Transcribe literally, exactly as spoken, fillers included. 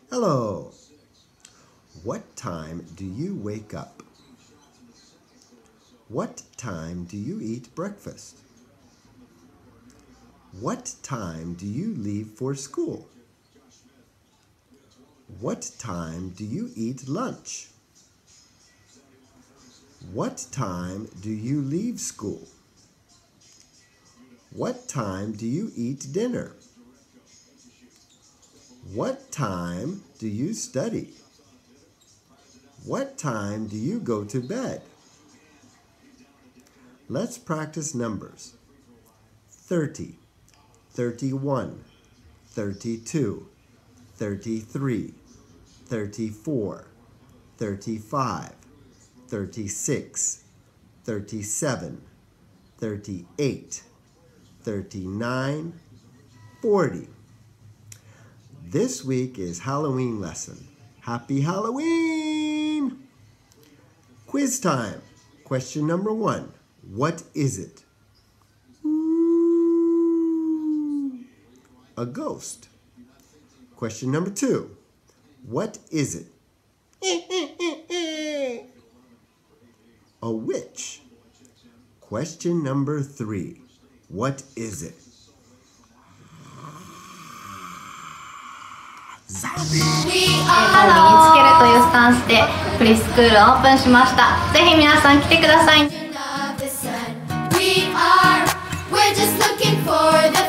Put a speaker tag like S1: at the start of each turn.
S1: Hello. What time do you wake up? What time do you eat breakfast? What time do you leave for school? What time do you eat lunch? What time do you leave school? What time do you eat dinner? What time do you study? What time do you go to bed? Let's practice numbers. thirty, thirty-one, thirty-two, thirty-three, thirty-four, thirty-five, thirty-six, thirty-seven, thirty-eight, thirty-nine, forty. This week is Halloween lesson. Happy Halloween! Quiz time. Question number one. What is it? Ooh, a ghost. Question number two. What is it? A witch. Question number three. What is it?
S2: Zombie! ハロウィンにつけるというスタンスでプリスクールをオープンしました。ぜひ皆さん来てください。We are, we're just looking for the